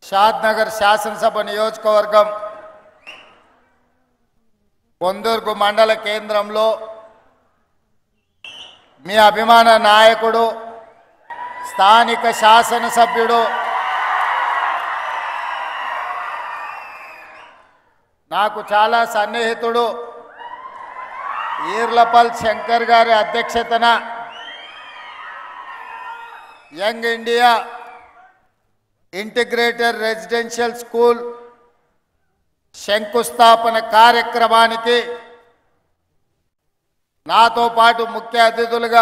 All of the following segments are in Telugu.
షాద్నగర్ శాసనసభ నియోజకవర్గం కొందర్గు మండల కేంద్రంలో మీ అభిమాన నాయకుడు స్థానిక శాసనసభ్యుడు నాకు చాలా సన్నిహితుడు ఈర్లపల్ శంకర్ గారి అధ్యక్షతన young India integrated residential school శంకుస్థాపన కార్యక్రమానికి నాతో పాటు ముఖ్య అతిథులుగా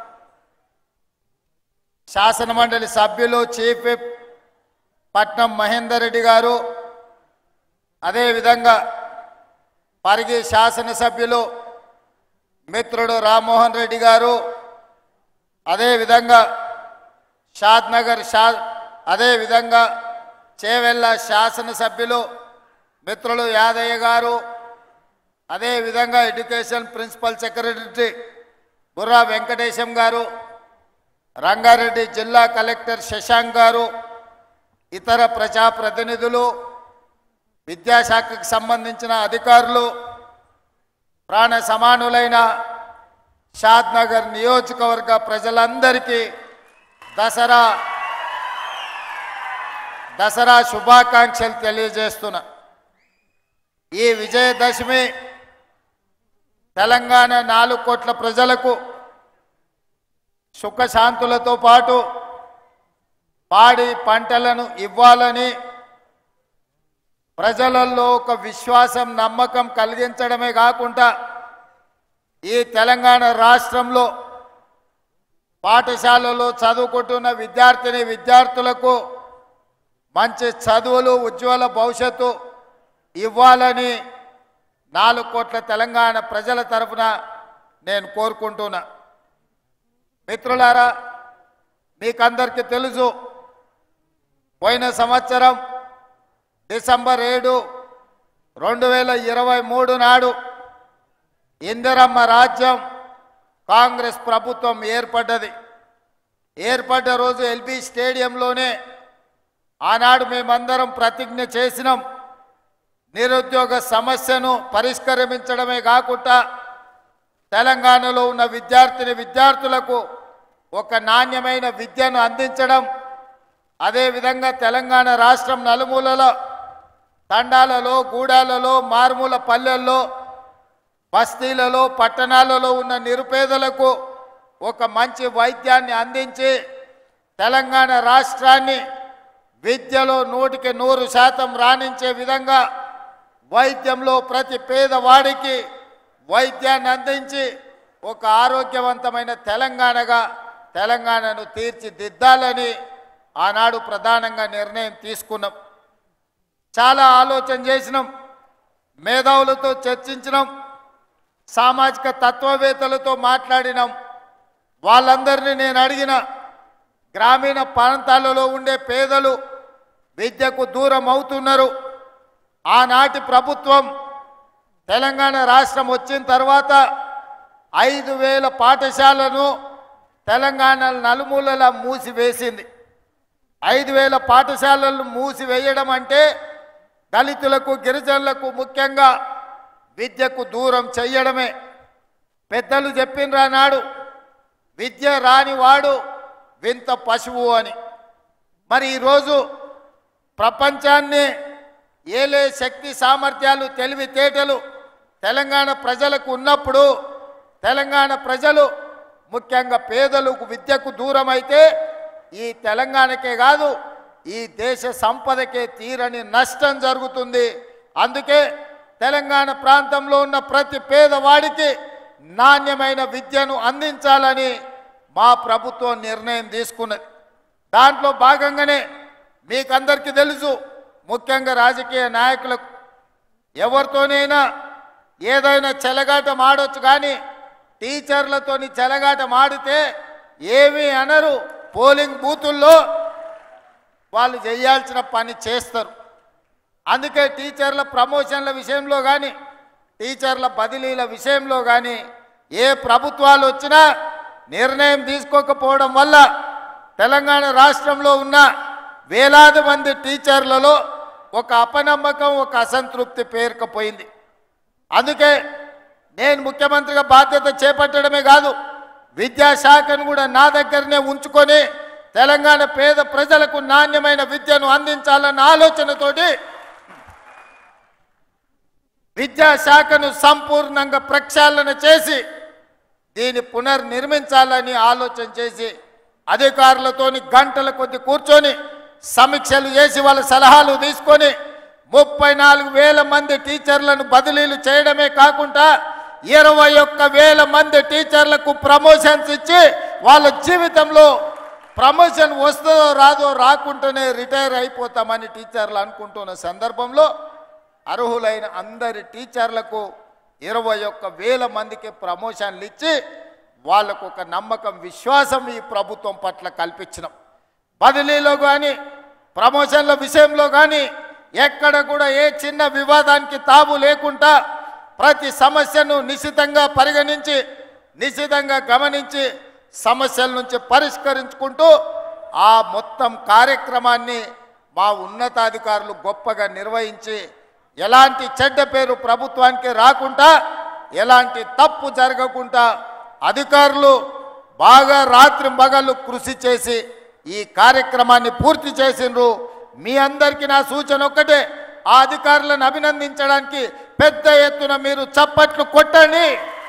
శాసనమండలి సభ్యులు చీఫ్ విప్ పట్నం మహేందర్ రెడ్డి గారు, అదేవిధంగా పరిగి శాసనసభ్యులు మిత్రుడు రామ్మోహన్ రెడ్డి గారు, అదేవిధంగా షాద్నగర్ అదేవిధంగా చేవెళ్ళ శాసనసభ్యులు మిత్రులు యాదయ్య గారు, అదేవిధంగా education principal secretary Burra Venkatesham గారు, రంగారెడ్డి జిల్లా కలెక్టర్ శశాంక్ గారు, ఇతర ప్రజాప్రతినిధులు, విద్యాశాఖకు సంబంధించిన అధికారులు, ప్రాణ సమానులైన షాద్నగర్ నియోజకవర్గ ప్రజలందరికీ దసరా శుభాకాంక్షలు తెలియజేస్తున్నా. ఈ విజయదశమి తెలంగాణ 4 కోట్ల ప్రజలకు సుఖశాంతులతో పాటు పాడి పంటలను ఇవ్వాలని ప్రజలలో ఒక విశ్వాసం నమ్మకం కలిగించడమే కాకుండా ఈ తెలంగాణ రాష్ట్రంలో పాఠశాలలో చదువుకుంటున్న విద్యార్థులకు మంచి చదువులు ఉజ్వల భవిష్యత్తు ఇవ్వాలని 4 కోట్ల తెలంగాణ ప్రజల తరఫున నేను కోరుకుంటున్నా. మిత్రులారా, మీకందరికీ తెలుసు, పోయిన సంవత్సరం డిసెంబర్ 7, 2023 నాడు ఇందిరమ్మ రాజ్యం కాంగ్రెస్ ప్రభుత్వం ఏర్పడ్డ రోజు ఎల్బీ స్టేడియంలోనే ఆనాడు మేమందరం ప్రతిజ్ఞ చేసినాం. నిరుద్యోగ సమస్యను పరిష్కరించడమే కాకుండా తెలంగాణలో ఉన్న విద్యార్థులకు ఒక నాణ్యమైన విద్యను అందించడం, అదేవిధంగా తెలంగాణ రాష్ట్రం నలుమూలలో తండాలలో, గూడాలలో, మారుమూల పల్లెల్లో, బస్తీలలో, పట్టణాలలో ఉన్న నిరుపేదలకు ఒక మంచి వైద్యాన్ని అందించి తెలంగాణ రాష్ట్రాన్ని విద్యలో 100కి 100% రాణించే విధంగా వైద్యంలో ప్రతి పేదవాడికి వైద్యాన్ని అందించి ఒక ఆరోగ్యవంతమైన తెలంగాణను తీర్చిదిద్దాలని ఆనాడు ప్రధానంగా నిర్ణయం తీసుకున్నాం. చాలా ఆలోచన చేసినాం, మేధావులతో చర్చించినాం, సామాజిక తత్వవేత్తలతో మాట్లాడినాం. వాళ్ళందరినీ నేను అడిగిన, గ్రామీణ ప్రాంతాలలో ఉండే పేదలు విద్యకు దూరం అవుతున్నారు. ఆనాటి ప్రభుత్వం తెలంగాణ రాష్ట్రం వచ్చిన తర్వాత 5,000 పాఠశాలను తెలంగాణ నలుమూలలా మూసివేసింది. 5,000 పాఠశాలలను మూసివేయడం అంటే దళితులకు, గిరిజనులకు ముఖ్యంగా విద్యకు దూరం చెయ్యడమే. పెద్దలు చెప్పిండ్రా నాడు, విద్య రానివాడు వింత పశువు అని. మరి ఈరోజు ప్రపంచాన్ని ఏలే శక్తి సామర్థ్యాలు, తెలివితేటలు తెలంగాణ ప్రజలకు ఉన్నప్పుడు తెలంగాణ ప్రజలు ముఖ్యంగా పేదలకు విద్యకు దూరం అయితే ఈ తెలంగాణకే కాదు, ఈ దేశ సంపదకే తీరని నష్టం జరుగుతుంది. అందుకే తెలంగాణ ప్రాంతంలో ఉన్న ప్రతి పేదవాడికి నాణ్యమైన విద్యను అందించాలని మా ప్రభుత్వం నిర్ణయం తీసుకున్నది. దాంట్లో భాగంగానే మీకందరికీ తెలుసు, ముఖ్యంగా రాజకీయ నాయకులకు ఎవరితోనైనా ఏదైనా చెలగాటం ఆడొచ్చు, కానీ టీచర్లతోని చెలగాటం ఆడితే ఏమీ అనరు. పోలింగ్ బూతుల్లో వాళ్ళు చేయాల్సిన పని చేస్తారు. అందుకే టీచర్ల ప్రమోషన్ల విషయంలో కానీ, టీచర్ల బదిలీల విషయంలో కానీ ఏ ప్రభుత్వాలు వచ్చినా నిర్ణయం తీసుకోకపోవడం వల్ల తెలంగాణ రాష్ట్రంలో ఉన్న వేలాది మంది టీచర్లలో ఒక అపనమ్మకం, ఒక అసంతృప్తి పేరుకుపోయింది. అందుకే నేను ముఖ్యమంత్రిగా బాధ్యత చేపట్టడమే కాదు, విద్యాశాఖను కూడా నా దగ్గరనే ఉంచుకొని తెలంగాణ పేద ప్రజలకు నాణ్యమైన విద్యను అందించాలన్న ఆలోచనతోటి విద్యాశాఖను సంపూర్ణంగా ప్రక్షాళన చేసి దీన్ని పునర్నిర్మించాలని ఆలోచన చేసి అధికారులతోని గంటల కొద్ది కూర్చొని సమీక్షలు చేసి వాళ్ళ సలహాలు తీసుకొని 34,000 మంది టీచర్లను బదిలీలు చేయడమే కాకుండా 21,000 మంది టీచర్లకు ప్రమోషన్స్ ఇచ్చి వాళ్ళ జీవితంలో ప్రమోషన్ వస్తుందో రాదో రాకుండానే రిటైర్ అయిపోతామని టీచర్లు అనుకుంటున్న సందర్భంలో అర్హులైన అందరి టీచర్లకు 21,000 మందికి ప్రమోషన్లు ఇచ్చి వాళ్ళకు ఒక నమ్మకం, విశ్వాసం ఈ ప్రభుత్వం పట్ల కల్పించినాం. బదిలీలో కానీ ప్రమోషన్ల విషయంలో కానీ ఎక్కడ కూడా ఏ చిన్న వివాదానికి తావు లేకుండా ప్రతి సమస్యను నిశితంగా పరిగణించి నిశితంగా గమనించి సమస్యల నుంచి పరిష్కరించుకుంటూ ఆ మొత్తం కార్యక్రమాన్ని మా ఉన్నతాధికారులు గొప్పగా నిర్వహించి ఎలాంటి చెడ్డ పేరు ప్రభుత్వానికి రాకుండా, ఎలాంటి తప్పు జరగకుండా అధికారులు బాగా రాత్రింబగళ్ళు కృషి చేసి ఈ కార్యక్రమాన్ని పూర్తి చేసిండ్రు. మీ అందరికీ నా సూచన ఒక్కటే, ఆ అధికారులను అభినందించడానికి పెద్ద ఎత్తున మీరు చప్పట్లు కొట్టండి.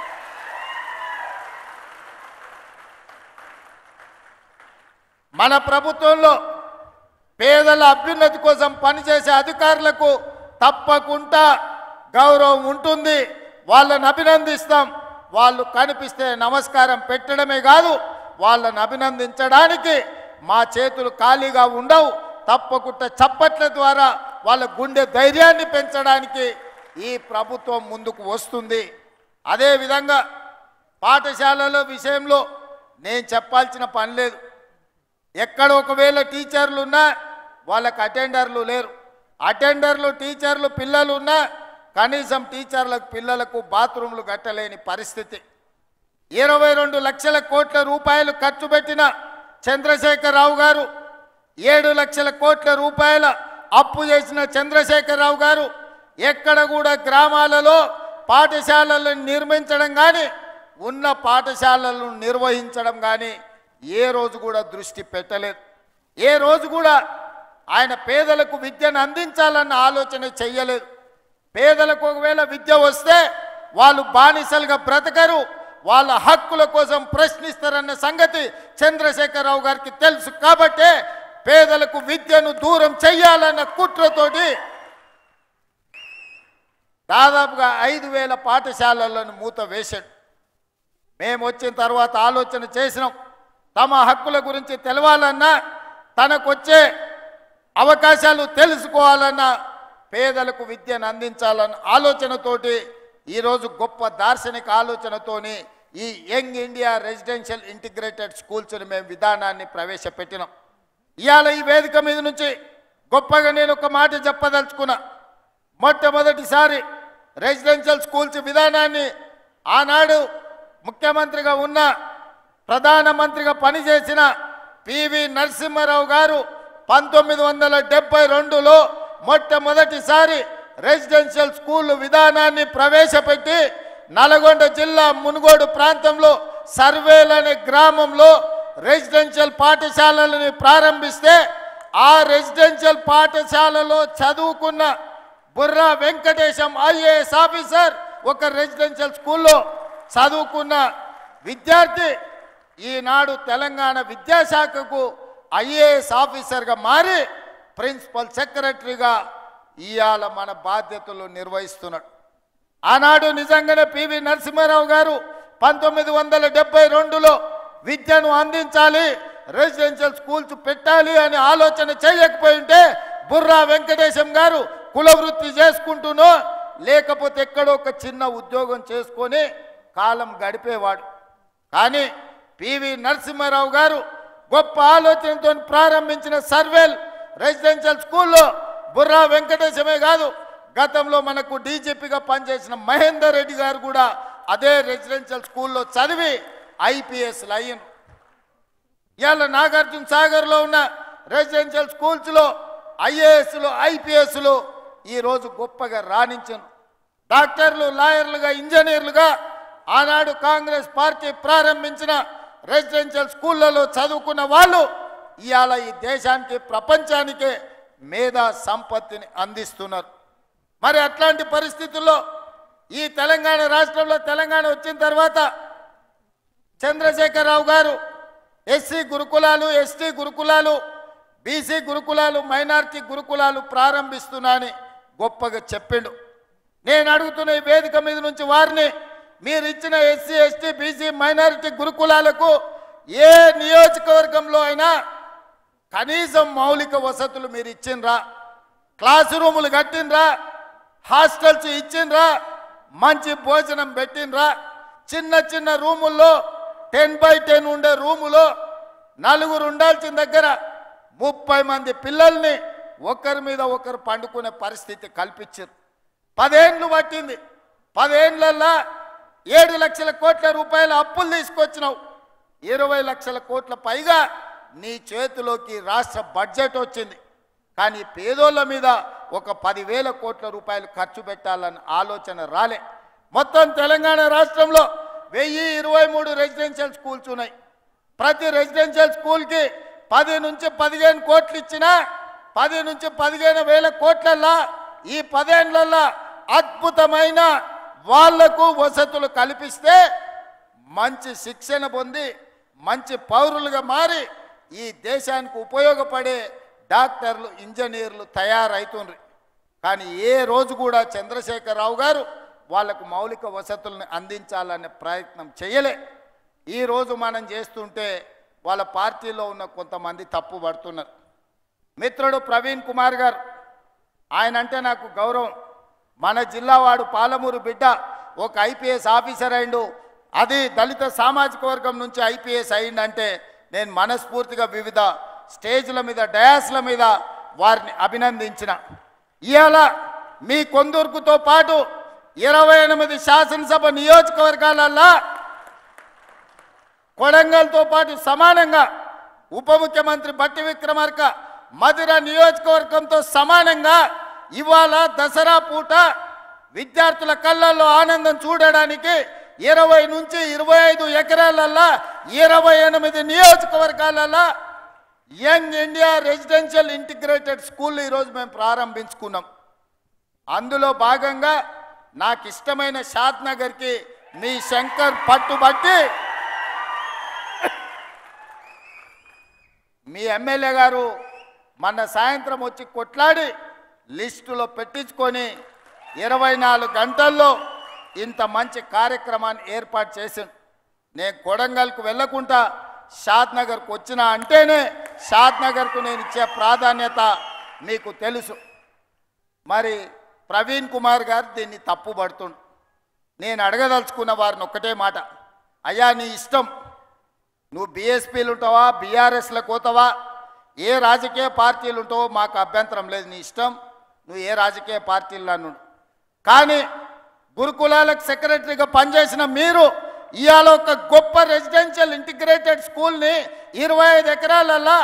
మన ప్రభుత్వంలో పేదల అభ్యున్నతి కోసం పనిచేసే అధికారులకు తప్పకుండా గౌరవం ఉంటుంది. వాళ్ళని అభినందిస్తాం. వాళ్ళు కనిపిస్తే నమస్కారం పెట్టడమే కాదు, వాళ్ళని అభినందించడానికి మా చేతులు ఖాళీగా ఉండవు. తప్పకుండా చప్పట్ల ద్వారా వాళ్ళ గుండె ధైర్యాన్ని పెంచడానికి ఈ ప్రభుత్వం ముందుకు వస్తుంది. అదేవిధంగా పాఠశాలల విషయంలో నేను చెప్పాల్సిన పని లేదు. ఎక్కడ ఒకవేళ టీచర్లు ఉన్నా వాళ్ళకి అటెండర్లు లేరు. అటెండర్లు టీచర్లు పిల్లలు ఉన్నా కనీసం టీచర్లకు పిల్లలకు బాత్రూంలు కట్టలేని పరిస్థితి. 22 లక్షల కోట్ల రూపాయలు ఖర్చు పెట్టిన చంద్రశేఖరరావు గారు, 7 లక్షల కోట్ల రూపాయల అప్పు చేసిన చంద్రశేఖరరావు గారు ఎక్కడ కూడా గ్రామాలలో పాఠశాలలను నిర్మించడం కానీ ఉన్న పాఠశాలలను నిర్వహించడం కానీ ఏ రోజు కూడా దృష్టి పెట్టలేదు. ఏ రోజు కూడా ఆయన పేదలకు విద్యను అందించాలన్న ఆలోచన చెయ్యలేదు. పేదలకు ఒకవేళ విద్య వస్తే వాళ్ళు బానిసలుగా బ్రతకరు, వాళ్ళ హక్కుల కోసం ప్రశ్నిస్తారన్న సంగతి చంద్రశేఖరరావు గారికి తెలుసు. కాబట్టే పేదలకు విద్యను దూరం చెయ్యాలన్న కుట్రతోటి దాదాపుగా 5,000 పాఠశాలలను మూత వేశాడు. మేము వచ్చిన తర్వాత ఆలోచన చేసినాం. తమ హక్కుల గురించి తెలవాలన్నా, తనకొచ్చే అవకాశాలు తెలుసుకోవాలన్నా, పేదలకు విద్యను అందించాలన్న ఆలోచనతోటి ఈరోజు గొప్ప దార్శనిక ఆలోచనతోని ఈ యంగ్ ఇండియా రెసిడెన్షియల్ ఇంటిగ్రేటెడ్ స్కూల్స్ని మేము విధానాన్ని ప్రవేశపెట్టినాం. ఇవాళ ఈ వేదిక మీద నుంచి గొప్పగా నేను ఒక మాట చెప్పదలుచుకున్నా. మొట్టమొదటిసారి రెసిడెన్షియల్ స్కూల్స్ విధానాన్ని ఆనాడు ముఖ్యమంత్రిగా ఉన్న, ప్రధానమంత్రిగా పనిచేసిన పివి నరసింహారావు గారు 1972లో మొట్టమొదటిసారి రెసిడెన్షియల్ స్కూల్ విధానాన్ని ప్రవేశపెట్టి నల్గొండ జిల్లా మునుగోడు ప్రాంతంలో సర్వేల్ అనే గ్రామంలో రెసిడెన్షియల్ పాఠశాలలని ప్రారంభిస్తే ఆ రెసిడెన్షియల్ పాఠశాలలో చదువుకున్న బుర్రా వెంకటేశం ఐఏఎస్ ఆఫీసర్, ఒక రెసిడెన్షియల్ స్కూల్లో చదువుకున్న విద్యార్థి ఈనాడు తెలంగాణ విద్యాశాఖకు ఐఏఎస్ ఆఫీసర్గా మారి ప్రిన్సిపల్ సెక్రటరీగా ఇవాళ మన బాధ్యతలు నిర్వహిస్తున్నాడు. ఆనాడు నిజంగానే పివి నరసింహారావు గారు 1972లో విద్యను అందించాలి, రెసిడెన్షియల్ స్కూల్స్ పెట్టాలి అని ఆలోచన చేయకపోయి ఉంటే బుర్రా వెంకటేశం గారు కులవృత్తి చేసుకుంటూనో లేకపోతే ఎక్కడో ఒక చిన్న ఉద్యోగం చేసుకొని కాలం గడిపేవాడు. కానీ పివి నరసింహారావు గారు గొప్ప ఆలోచనతో ప్రారంభించిన సర్వేల్ రెసిడెన్షియల్ స్కూల్లో బుర్రా వెంకటేశమే కాదు, గతంలో మనకు డీజీపీగా పనిచేసిన మహేందర్ రెడ్డి గారు కూడా అదే రెసిడెన్షియల్ స్కూల్లో చదివి ఐపీఎస్లు అయ్యారు. ఇవాళ నాగార్జున సాగర్లో ఉన్న రెసిడెన్షియల్ స్కూల్స్లో ఐఏఎస్లు ఐపీఎస్లు ఈరోజు గొప్పగా రాణించను. డాక్టర్లు, లాయర్లుగా, ఇంజనీర్లుగా ఆనాడు కాంగ్రెస్ పార్టీ ప్రారంభించిన రెసిడెన్షియల్ స్కూళ్ళలో చదువుకున్న వాళ్ళు ఇవాళ ఈ దేశానికి, ప్రపంచానికే మేధా సంపత్తిని అందిస్తున్నారు. మరి అట్లాంటి పరిస్థితుల్లో ఈ తెలంగాణ రాష్ట్రంలో తెలంగాణ వచ్చిన తర్వాత చంద్రశేఖరరావు గారు ఎస్సీ గురుకులాలు, ఎస్టీ గురుకులాలు, బీసీ గురుకులాలు, మైనారిటీ గురుకులాలు ప్రారంభిస్తున్నా అని గొప్పగా చెప్పిండు. నేను అడుగుతున్న ఈ వేదిక మీద నుంచి వారిని, మీరు ఇచ్చిన ఎస్సీ, ఎస్టీ, బీసీ, మైనారిటీ గురుకులాలకు ఏ నియోజకవర్గంలో అయినా కనీసం మౌలిక వసతులు మీరు ఇచ్చిండ్రా? క్లాస్ రూములు కట్టిండ్రా? హాస్టల్స్ ఇచ్చిండ్రా? మంచి భోజనం పెట్టిండ్రా? చిన్న చిన్న రూముల్లో 10x10 ఉండే రూములో నలుగురు ఉండాల్సిన దగ్గర 30 మంది పిల్లల్ని ఒకరి మీద ఒకరు పండుకునే పరిస్థితి కల్పించారు. 10 ఏళ్ళు పట్టింది. 10 ఏళ్లల్లో 7 లక్షల కోట్ల రూపాయల అప్పులు తీసుకొచ్చినావు. 20 లక్షల కోట్ల పైగా నీ చేతిలోకి రాష్ట్ర బడ్జెట్ వచ్చింది. కానీ పేదోళ్ళ మీద ఒక 10,000 కోట్ల రూపాయలు ఖర్చు పెట్టాలన్న ఆలోచన రాలే. మొత్తం తెలంగాణ రాష్ట్రంలో 1023 రెసిడెన్షియల్ స్కూల్స్ ఉన్నాయి. ప్రతి రెసిడెన్షియల్ స్కూల్కి 10 నుంచి 15 కోట్లు ఇచ్చినా 10 నుంచి 15,000 కోట్లల్లా ఈ 10 ఏళ్లలో అద్భుతమైన వాళ్లకు వసతులు కల్పిస్తే మంచి శిక్షణ పొంది మంచి పౌరులుగా మారి ఈ దేశానికి ఉపయోగపడే డాక్టర్లు, ఇంజనీర్లు తయారైతున్నారు. కానీ ఏ రోజు కూడా చంద్రశేఖరరావు గారు వాళ్లకు మౌలిక వసతులను అందించాలనే ప్రయత్నం చేయలే. ఈరోజు మనం చేస్తుంటే వాళ్ళ పార్టీలో ఉన్న కొంతమంది తప్పు పడుతున్నారు. మిత్రుడు ప్రవీణ్ కుమార్ గారు, ఆయన అంటే నాకు గౌరవం. మన జిల్లా వాడు, పాలమూరు బిడ్డ, ఒక ఐపీఎస్ ఆఫీసర్ అయిండు. అది దళిత సామాజిక వర్గం నుంచి ఐపీఎస్ అయిందంటే నేను మనస్ఫూర్తిగా వివిధ స్టేజ్ల మీద, డయాస్ల మీద వారిని అభినందించిన. ఇవాళ మీ కొందూరుకుతో పాటు 28 శాసనసభ నియోజకవర్గాలల్లో కొడంగల్తో పాటు సమానంగా ఉప ముఖ్యమంత్రి బట్టి విక్రమార్క మధుర నియోజకవర్గంతో సమానంగా ఇవాళ దసరా పూట విద్యార్థుల కళ్ళల్లో ఆనందం చూడడానికి 20 నుంచి 25 ఎకరాలల్లో 28 నియోజకవర్గాలలో young India residential integrated school ఈరోజు మేము ప్రారంభించుకున్నాం. అందులో భాగంగా నాకు ఇష్టమైన షాద్ నగర్కి మీ శంకర్ పట్టుబట్టి మీ ఎమ్మెల్యే గారు మొన్న సాయంత్రం వచ్చి కొట్లాడి లిస్టులో పెట్టించుకొని 24 గంటల్లో ఇంత మంచి కార్యక్రమాన్ని ఏర్పాటు చేసింది. నేను కొడంగల్కు వెళ్ళకుండా షాద్ నగర్కు వచ్చినా అంటేనే షాద్ నగర్కు నేను ఇచ్చే ప్రాధాన్యత మీకు తెలుసు. మరి ప్రవీణ్ కుమార్ గారు దీన్ని తప్పుపడుతుండు. నేను అడగదలుచుకున్న వారిని ఒక్కటే మాట, అయ్యా నీ ఇష్టం, నువ్వు బీఎస్పీలు ఉంటావా, బీఆర్ఎస్లకు పోతావా, ఏ రాజకీయ పార్టీలు ఉంటావో మాకు అభ్యంతరం లేదు, నీ ఇష్టం, నువ్వు ఏ రాజకీయ పార్టీల్లో నుండి. కానీ గురుకులాలకు సెక్రటరీగా పనిచేసిన మీరు ఇవాళ ఒక గొప్ప రెసిడెన్షియల్ ఇంటిగ్రేటెడ్ స్కూల్ని 25 ఎకరాలల్లో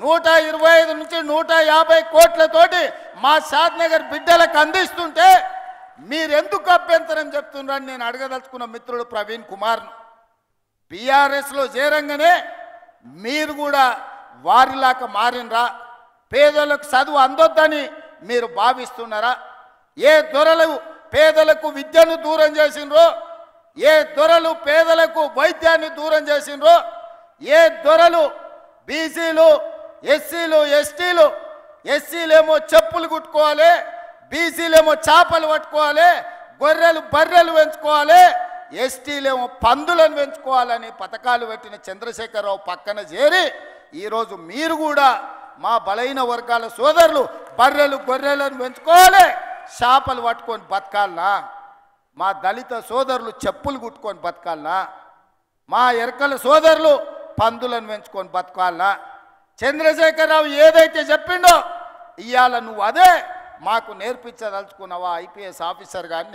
125 నుంచి 150 కోట్లతోటి మా షాద్ నగర్ బిడ్డలకు అందిస్తుంటే మీరెందుకు అభ్యంతరం చెప్తున్నారని నేను అడగదలుచుకున్న మిత్రుడు ప్రవీణ్ కుమార్ను. బీఆర్ఎస్లో చేరంగానే మీరు కూడా వారిలాగా మారినరా? పేదలకు చదువు అందొద్దని మీరు భావిస్తున్నారా? ఏ దొరలు పేదలకు విద్యను దూరం చేసినరో, ఏ దొరలు పేదలకు వైద్యాన్ని దూరం చేసినరో, ఏ దొరలు బీసీలు, ఎస్సీలు, ఎస్టీలు, ఎస్సీలేమో చెప్పులు కుట్టుకోవాలి, బీసీలేమో చేపలు పట్టుకోవాలి, గొర్రెలు బర్రెలు పెంచుకోవాలి, ఎస్టీలేమో పందులను పెంచుకోవాలని పథకాలు పెట్టిన చంద్రశేఖరరావు పక్కన చేరి ఈరోజు మీరు కూడా మా బలైన వర్గాల సోదరులు బర్రెలు గొర్రెలను పెంచుకోవాలి, చేపలు పట్టుకొని బతకాలనా? మా దళిత సోదరులు చెప్పులు కుట్టుకొని బతకాలనా? మా ఎరకల సోదరులు పందులను పెంచుకొని బతకాలనా? చంద్రశేఖరరావు ఏదైతే చెప్పిండో ఇవాళ నువ్వు అదే మాకు నేర్పించదలుచుకున్నావా ఐపీఎస్ ఆఫీసర్ గారిని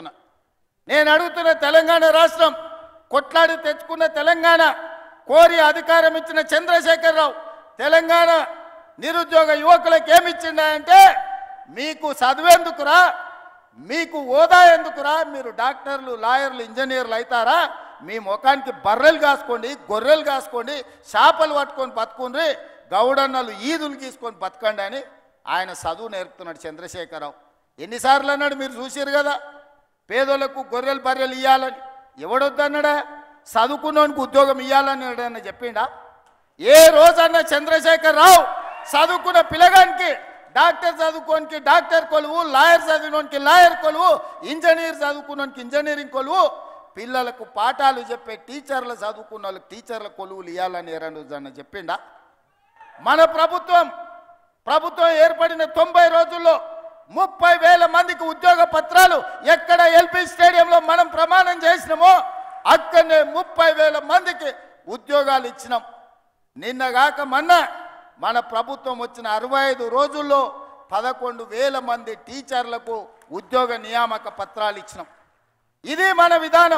నేను అడుగుతున్న తెలంగాణ రాష్ట్రం కొట్లాడి తెచ్చుకున్న తెలంగాణ, కోరి అధికారం ఇచ్చిన చంద్రశేఖరరావు తెలంగాణ నిరుద్యోగ యువకులకు ఏమిచ్చిండంటే మీకు చదివేందుకురా, మీకు హోదా ఎందుకురా, మీరు డాక్టర్లు లాయర్లు ఇంజనీర్లు అవుతారా, మీ ముఖానికి బర్రెలు కాసుకోండి, గొర్రెలు కాసుకోండి, చేపలు పట్టుకొని బతుకుండ్రి, గౌడన్నలు ఈదులు గీసుకొని బతకండి అని ఆయన చదువు నేర్పుతున్నాడు చంద్రశేఖరరావు. ఎన్నిసార్లు అన్నాడు మీరు చూసారు కదా, పేదోళ్లకు గొర్రెలు బర్రెలు ఇవ్వాలని. ఎవడొద్దన్నాడా? చదువుకున్నోనికి ఉద్యోగం ఇవ్వాలని ఎవడన్నా చెప్పిండా? ఏ రోజన్నా చంద్రశేఖరరావు చదువుకున్న పిల్లగానికి డాక్టర్ చదువుకోనికి డాక్టర్ కొలువు, లాయర్ చదివినోనికి లాయర్ కొలువు, ఇంజనీర్ చదువుకున్నోనికి ఇంజనీరింగ్ కొలువు, పిల్లలకు పాఠాలు చెప్పే టీచర్లు చదువుకున్న వాళ్ళకి టీచర్ల కొలువులు ఇవ్వాలని ఎవరన్నా చెప్పిండా? మన ప్రభుత్వం ఏర్పడిన 90 రోజుల్లో 30,000 మందికి ఉద్యోగ పత్రాలు ఎక్కడ ఎల్పీ స్టేడియంలో మనం ప్రమాణం చేసినామో అక్కడనే 30,000 మందికి ఉద్యోగాలు ఇచ్చినాం. నిన్నగాక మొన్న మన ప్రభుత్వం వచ్చిన 65 రోజుల్లో 11,000 మంది టీచర్లకు ఉద్యోగ నియామక పత్రాలు ఇచ్చినాం. ఇది మన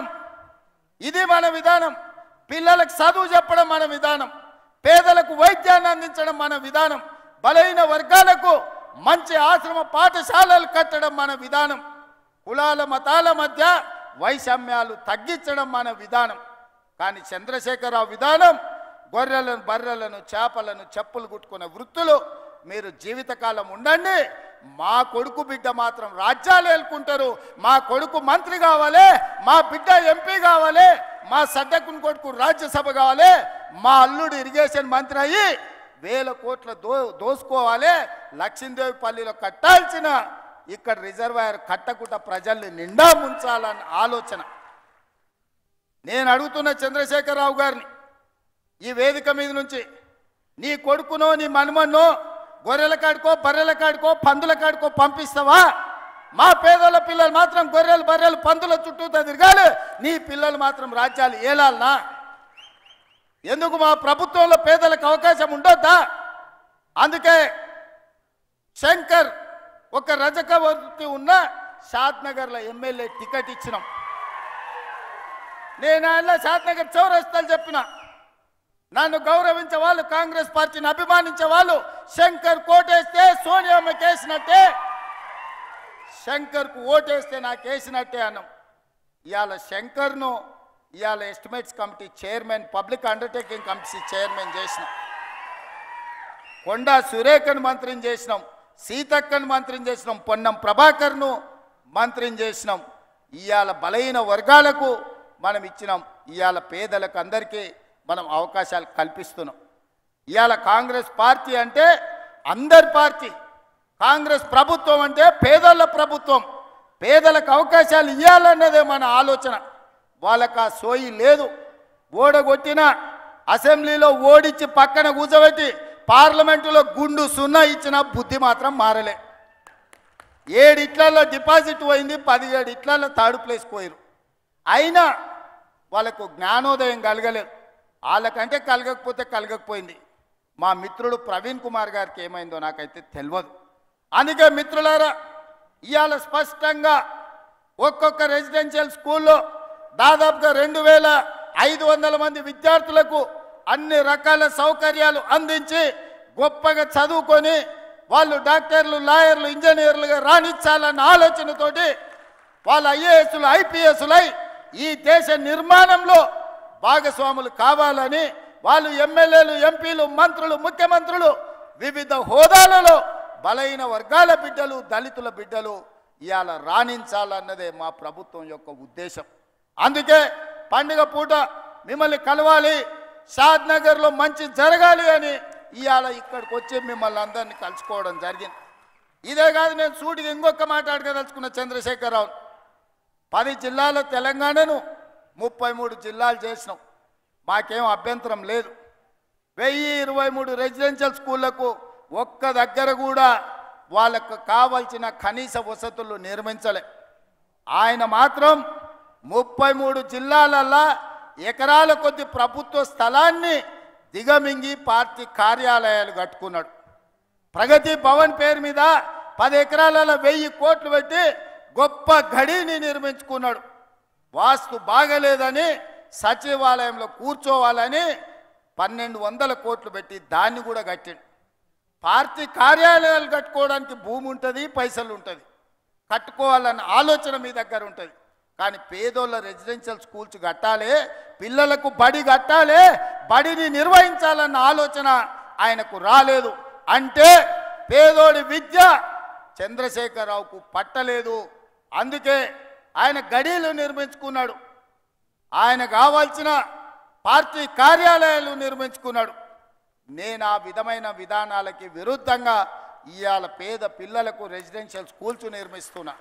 విధానం. పిల్లలకు చదువు చెప్పడం మన విధానం, పేదలకు వైద్యాన్ని అందించడం మన విధానం, బలైన వర్గాలకు మంచి ఆశ్రమ పాఠశాలలు కట్టడం మన విధానం, కులాల మతాల మధ్య వైషమ్యాలు తగ్గించడం మన విధానం. కానీ చంద్రశేఖరరావు విధానం గొర్రెలను బర్రెలను చేపలను చెప్పులు కుట్టుకునే వృత్తులు. మీరు జీవితకాలం ఉండండి, మా కొడుకు బిడ్డ మాత్రం రాజ్యాలు ఏలుకుంటారు, మా కొడుకు మంత్రి కావాలి, మా బిడ్డ ఎంపీ కావాలి, మా సడ్డకుని కొడుకు రాజ్యసభ కావాలి, మా అల్లుడు ఇరిగేషన్ మంత్రి అయ్యి 1000 కోట్ల దోసుకోవాలి, లక్ష్మీదేవి పల్లిలో కట్టాల్సిన ఇక్కడ రిజర్వాయర్ కట్టకుట ప్రజల్ని నిండా ముంచాలన్న ఆలోచన. నేను అడుగుతున్న చంద్రశేఖరరావు గారిని ఈ వేదిక మీద నుంచి, నీ కొడుకునో నీ మనుమన్నో గొర్రెల కాడుకో బర్రెల కాడుకో పందుల కాడుకో పంపిస్తావా? మా పేదల పిల్లలు మాత్రం గొర్రెలు బర్రెలు పందుల చుట్టూ తిరగాలి, నీ పిల్లలు మాత్రం రాజ్యాలు ఏలాలనా? ఎందుకు మా ప్రభుత్వంలో పేదలకు అవకాశం ఉండొద్దా? అందుకే శంకర్ ఒక రజకవర్తి ఉన్న షాద్నగర్లో ఎమ్మెల్యే టికెట్ ఇచ్చినాం. నేను ఆయన షాద్నగర్ చౌరస్తాలు చెప్పిన, నన్ను గౌరవించే వాళ్ళు, కాంగ్రెస్ పార్టీని అభిమానించే వాళ్ళు శంకర్ కోటేస్తే సోనియామ్మకి వేసినట్టే, శంకర్కు ఓటేస్తే నాకు వేసినట్టే అన్నాం. ఇవాళ శంకర్ను ఇవాళ estimates committee chairman, public undertaking committee chairman చేసినాం, కొండా సురేఖను మంత్రిని చేసినాం, సీతక్కను మంత్రిని చేసినాం, పొన్నం ప్రభాకర్ను మంత్రిని చేసినాం. ఇవాళ బలహీన వర్గాలకు మనం ఇచ్చినాం, ఇవాళ పేదలకు అందరికీ మనం అవకాశాలు కల్పిస్తున్నాం. ఇవాళ కాంగ్రెస్ పార్టీ అంటే అందరి పార్టీ, కాంగ్రెస్ ప్రభుత్వం అంటే పేదల ప్రభుత్వం, పేదలకు అవకాశాలు ఇవ్వాలన్నదే మన ఆలోచన. వాళ్ళకు ఆ సోయి లేదు. ఓడగొట్టిన అసెంబ్లీలో ఓడించి పక్కన కూర్చోబెట్టి పార్లమెంటులో గుండు సున్నా ఇచ్చిన బుద్ధి మాత్రం మారలే. 7 ఇట్లలో డిపాజిట్ పోయింది, 17 ఇట్లలో థర్డ్ ప్లేస్ పోయారు. అయినా వాళ్ళకు జ్ఞానోదయం కలగలేదు. వాళ్ళకంటే కలగకపోతే కలగకపోయింది. మా మిత్రుడు ప్రవీణ్ కుమార్ గారికి ఏమైందో నాకైతే తెలియదు. అందుకే మిత్రులారా, ఇవాళ స్పష్టంగా ఒక్కొక్క రెసిడెన్షియల్ స్కూల్లో దాదాపుగా 2,500 మంది విద్యార్థులకు అన్ని రకాల సౌకర్యాలు అందించి గొప్పగా చదువుకొని వాళ్ళు డాక్టర్లు లాయర్లు ఇంజనీర్లుగా రాణించాలన్న ఆలోచనతోటి వాళ్ళు ఐఏఎస్లు ఐపీఎస్లై ఈ దేశ నిర్మాణంలో భాగస్వాములు కావాలని వాళ్ళు ఎమ్మెల్యేలు ఎంపీలు మంత్రులు ముఖ్యమంత్రులు వివిధ హోదాలలో బలైన వర్గాల బిడ్డలు దళితుల బిడ్డలు ఇవాళ రాణించాలన్నదే మా ప్రభుత్వం యొక్క ఉద్దేశం. అందుకే పండుగ పూట మిమ్మల్ని కలవాలి, షాద్నగర్లో మంచి జరగాలి అని ఇవాళ ఇక్కడికి వచ్చి మిమ్మల్ని అందరినీ కలుసుకోవడం జరిగింది. ఇదే కాదు, నేను సూటిగా ఇంకొక మాట అడగదలుచుకున్న చంద్రశేఖరరావు, 10 జిల్లాల తెలంగాణను 33 జిల్లాలు చేసినాం, మాకేం అభ్యంతరం లేదు. 1023 రెసిడెన్షియల్ స్కూళ్లకు ఒక్క దగ్గర కూడా వాళ్ళకు కావాల్సిన కనీస వసతులు నిర్మించలే. ఆయన మాత్రం 33 జిల్లాలల్లా ఎకరాల కొద్ది ప్రభుత్వ స్థలాన్ని దిగమింగి పార్టీ కార్యాలయాలు కట్టుకున్నాడు. ప్రగతి భవన్ పేరు మీద 10 ఎకరాలలో 1000 కోట్లు పెట్టి గొప్ప గడిని నిర్మించుకున్నాడు. వాస్తు బాగలేదని సచివాలయంలో కూర్చోవాలని 1200 కోట్లు పెట్టి దాన్ని కూడా కట్టాడు. పార్టీ కార్యాలయాలు కట్టుకోవడానికి భూమి ఉంటుంది, పైసలు ఉంటుంది, కట్టుకోవాలన్న ఆలోచన మీ దగ్గర ఉంటుంది. కానీ పేదోళ్ళ రెసిడెన్షియల్ స్కూల్స్ కట్టాలి, పిల్లలకు బడి కట్టాలి, బడిని నిర్వహించాలన్న ఆలోచన ఆయనకు రాలేదు. అంటే పేదోడి విద్య చంద్రశేఖరరావుకు పట్టలేదు. అందుకే ఆయన గడీలు నిర్మించుకున్నాడు, ఆయన కావాల్సిన పార్టీ కార్యాలయాలు నిర్మించుకున్నాడు. నేను ఆ విధమైన విధానాలకి విరుద్ధంగా ఇవాళ పేద పిల్లలకు రెసిడెన్షియల్ స్కూల్స్ నిర్మిస్తున్నా.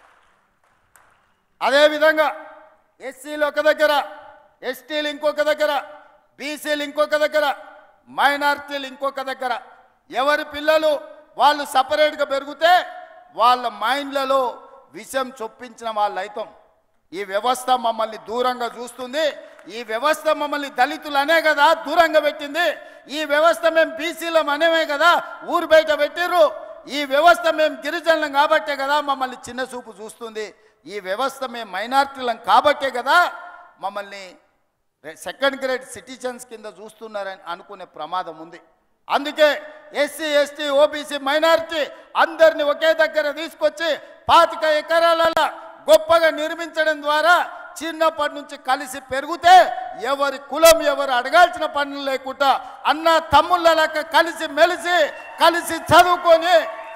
అదేవిధంగా ఎస్సీలు ఒక దగ్గర, ఎస్టీలు ఇంకొక దగ్గర, బీసీలు ఇంకొక దగ్గర, మైనారిటీలు ఇంకొక దగ్గర, ఎవరి పిల్లలు వాళ్ళు సపరేట్గా పెరిగితే వాళ్ళ మైండ్లలో విషం చొప్పించిన వాళ్ళు అవుతాం. ఈ వ్యవస్థ మమ్మల్ని దూరంగా చూస్తుంది. ఈ వ్యవస్థ మమ్మల్ని దళితులు అనే కదా దూరంగా పెట్టింది. ఈ వ్యవస్థ మేము బీసీలం అనేమే కదా ఊరు బయట పెట్టిర్రు. ఈ వ్యవస్థ మేము గిరిజనులం కాబట్టే కదా మమ్మల్ని చిన్న చూపు చూస్తుంది. ఈ వ్యవస్థ మేము మైనారిటీలం కాబట్టే కదా మమ్మల్ని సెకండ్ గ్రేడ్ సిటిజన్స్ కింద చూస్తున్నారని అనుకునే ప్రమాదం ఉంది. అందుకే ఎస్సీ, ఎస్టీ, ఓబీసీ, మైనారిటీ అందరిని ఒకే దగ్గర తీసుకొచ్చి 25 ఎకరాల గొప్పగా నిర్మించడం ద్వారా చిన్నప్పటి నుంచి కలిసి పెరిగితే ఎవరి కులం ఎవరు అడగాల్సిన పనులు లేకుండా అన్న తమ్ముళ్ళ లెక్క కలిసి మెలిసి కలిసి చదువుకొని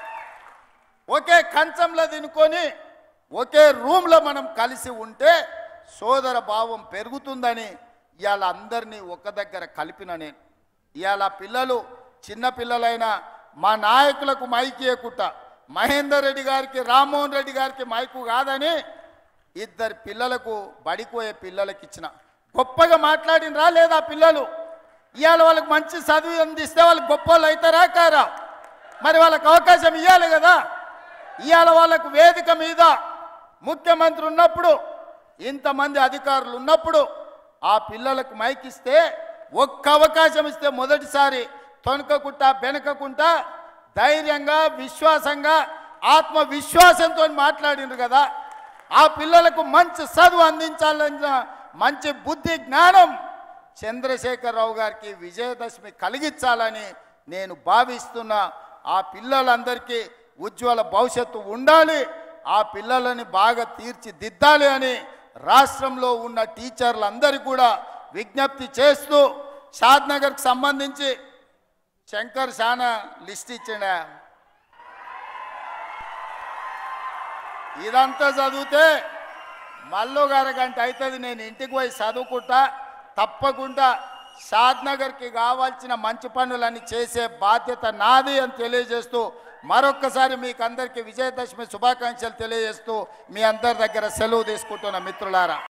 ఒకే కంచంలో తినుకొని ఒకే రూమ్లో మనం కలిసి ఉంటే సోదర భావం పెరుగుతుందని ఇవాళ అందరినీ ఒక దగ్గర కలిపిన నేను. ఇవాళ పిల్లలు చిన్న పిల్లలైన మా నాయకులకు మైకి ఇవ్వకుండా మహేందర్ రెడ్డి గారికి, రామ్మోహన్ రెడ్డి గారికి మైకు కాదని 2 పిల్లలకు బడిపోయే పిల్లలకి ఇచ్చిన. గొప్పగా మాట్లాడినరా లేదా పిల్లలు? ఇవాళ వాళ్ళకి మంచి చదువు అందిస్తే వాళ్ళు గొప్ప వాళ్ళు అవుతారా కారా? మరి వాళ్ళకి అవకాశం ఇవ్వాలి కదా. ఇవాళ వాళ్ళకు వేదిక మీద ముఖ్యమంత్రి ఉన్నప్పుడు, ఇంతమంది అధికారులు ఉన్నప్పుడు ఆ పిల్లలకు మైక్ ఇస్తే, ఒక్క అవకాశం ఇస్తే మొదటిసారి తొనకకుండా బెనకకుండా ధైర్యంగా విశ్వాసంగా ఆత్మవిశ్వాసంతో మాట్లాడినారు కదా. ఆ పిల్లలకు మంచి చదువు అందించాలన్న మంచి బుద్ధి జ్ఞానం చంద్రశేఖరరావు గారికి విజయదశమి కలిగించాలని నేను భావిస్తున్నా. ఆ పిల్లలందరికీ ఉజ్వల భవిష్యత్తు ఉండాలి, ఆ పిల్లలని బాగా తీర్చిదిద్దాలి అని రాష్ట్రంలో ఉన్న టీచర్లందరికీ కూడా విజ్ఞప్తి చేస్తూ, షాద్నగర్కి సంబంధించి శంకర్ శానా లిస్ట్ ఇచ్చిండ. ఇదంతా చదివితే మళ్ళీ అరగంట అవుతుంది. నేను ఇంటికి పోయి చదువుకుంటా. తప్పకుండా షాద్నగర్కి కావాల్సిన మంచి పనులన్నీ చేసే బాధ్యత నాది అని తెలియజేస్తూ మరొక్కసారి మీకు అందరికీ విజయదశమి శుభాకాంక్షలు తెలియజేస్తూ మీ అందరి దగ్గర సెలవు తీసుకుంటున్న మిత్రులారా.